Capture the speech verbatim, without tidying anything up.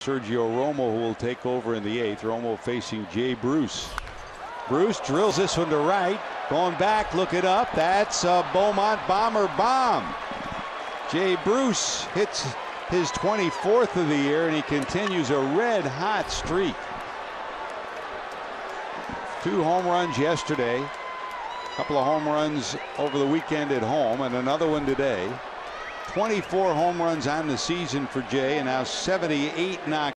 Sergio Romo, who will take over in the eighth. Romo facing Jay Bruce. Bruce drills this one to right. Going back, look it up. That's a Beaumont bomber bomb. Jay Bruce hits his twenty-fourth of the year, and he continues a red hot streak. Two home runs yesterday, a couple of home runs over the weekend at home, and another one today. twenty-four home runs on the season for Jay, and now seventy-eight knockouts.